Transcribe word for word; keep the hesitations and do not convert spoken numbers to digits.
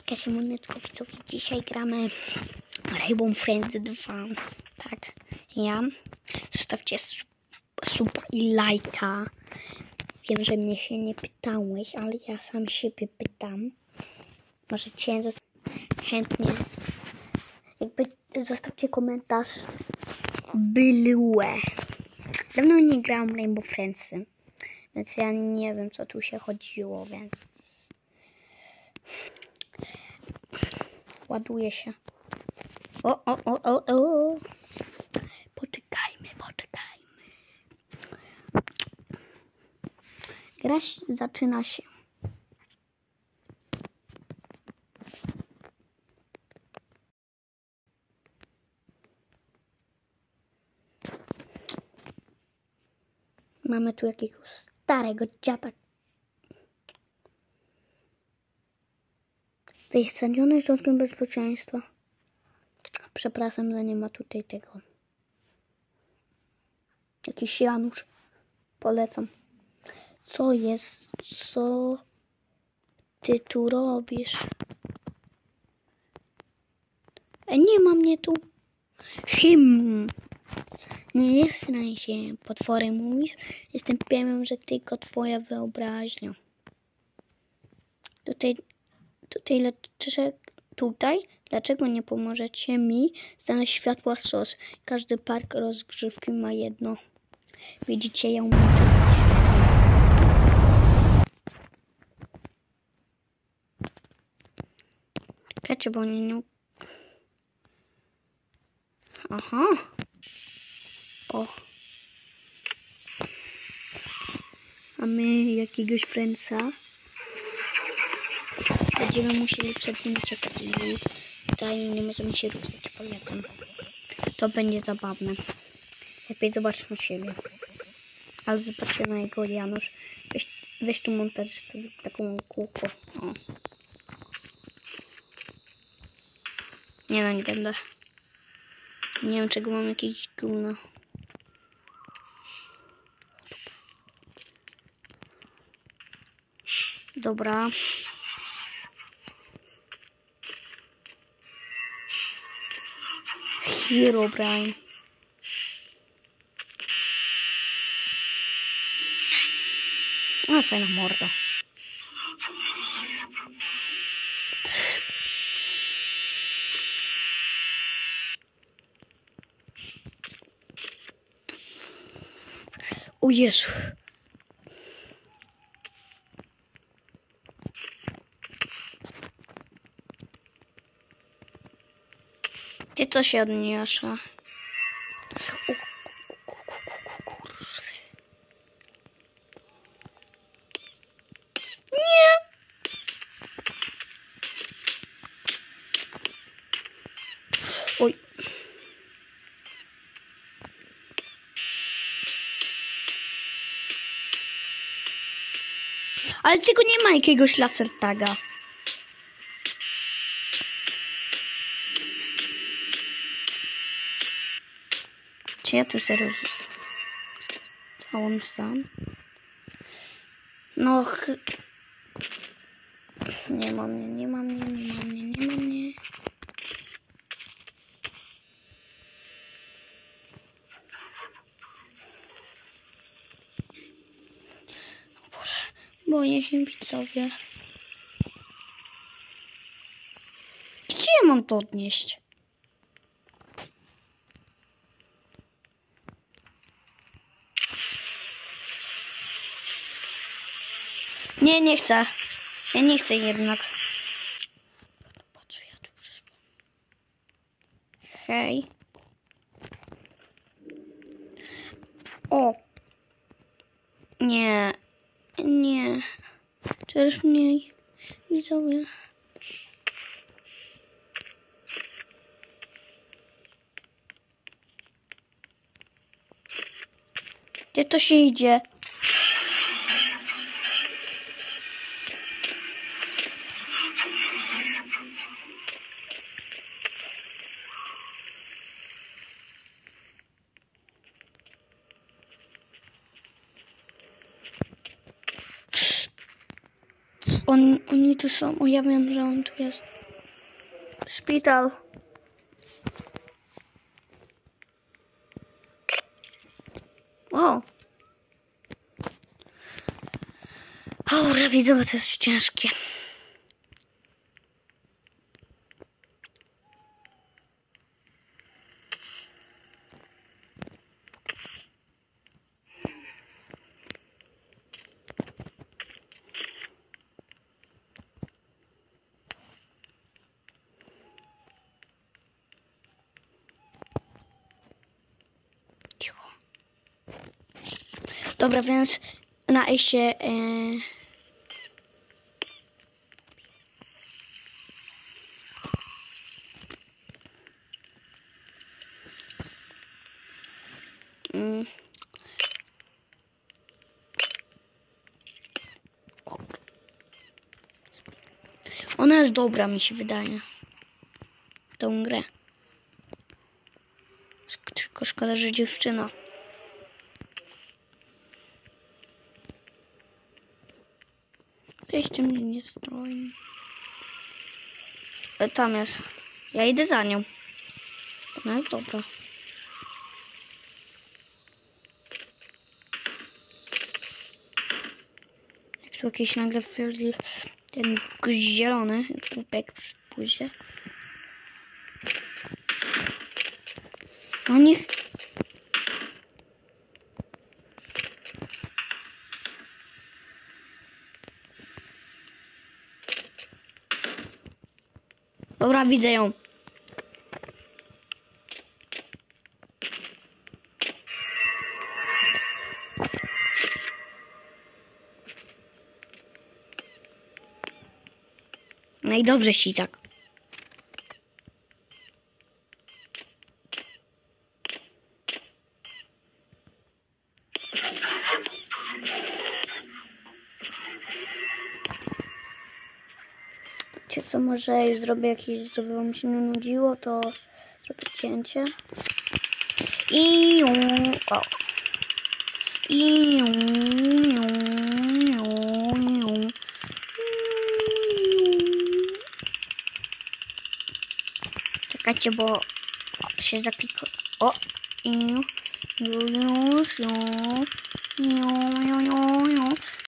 Hejka, siemoneczko, widzowie, dzisiaj gramy Rainbow Friends dwa, tak, ja, zostawcie suba i lajka, wiem, że mnie się nie pytałeś, ale ja sam siebie pytam, możecie zostawić chętnie, jakby zostawcie komentarz, byle, dawno nie grałam Rainbow Friendsy, więc ja nie wiem, co tu się chodziło, więc ładuje się. O, o, o, o, o. Poczekajmy, poczekajmy. Gra zaczyna się. Mamy tu jakiegoś starego dziada. Wysadzony środkiem bezpieczeństwa. Przepraszam, że nie ma tutaj tego. Jakiś Janusz. Polecam. Co jest? Co ty tu robisz? E, nie ma mnie tu. Him. Nie jest się. Potwory mówisz? Jestem pewien, że tylko twoja wyobraźnia. Tutaj, tutaj, dlaczego, tutaj, dlaczego nie pomożecie mi znaleźć światła S O S? Każdy park rozgrzewki ma jedno. Widzicie ją? Czekajcie, bo nie, nie... Aha. O. Mamy jakiegoś Friendsa. Będziemy musieli przed nim uciekać i tutaj nie możemy się ruszać, polecam. To będzie zabawne. Lepiej zobacz na siebie. Ale zobaczcie na jego Janusz. Weź, weź tu montażystę, taką kółko. O. Nie no, nie będę. Nie wiem, czego mam jakieś gówno. Dobra. Herobrine. A, fajna morda. O Jezu. Gdzie to się odniosła? O, kurde. Nie! Oj. Ale tylko nie ma jakiegoś laser taga. Czy ja tu serio zostałem sam? No ch... Nie ma mnie, nie ma mnie, nie ma mnie, nie ma mnie. O Boże, boję się, widzowie. Gdzie ja mam to odnieść? Nie, nie chcę. Ja nie chcę jednak. Po co ja tu przyszłam? Hej. O. Nie. Nie. Coraz mniej. Widzowie. Gdzie to się idzie? On, oni tu są. O, ja wiem, że on tu jest. Szpital. O! Ura, widzowie, to jest ciężkie. Cicho. Dobra, więc na eście... E... Mm. Ona jest dobra, mi się wydaje. W tą grę. Tylko szkoda, że dziewczyna. Jeszcze mnie nie stroi. E, tam jest. Ja idę za nią. Ona jest dobra. Jak tu jakieś nagle wchodzi ten zielony głupek pójdzie. No niech... Dobra, widzę ją. No i dobrze ci tak. Wiecie co, może już zrobię jakieś, żeby wam się nie nudziło, to zrobię cięcie. I o. I czekajcie, bo się zapiko. O! I już, już, już, już, już, już.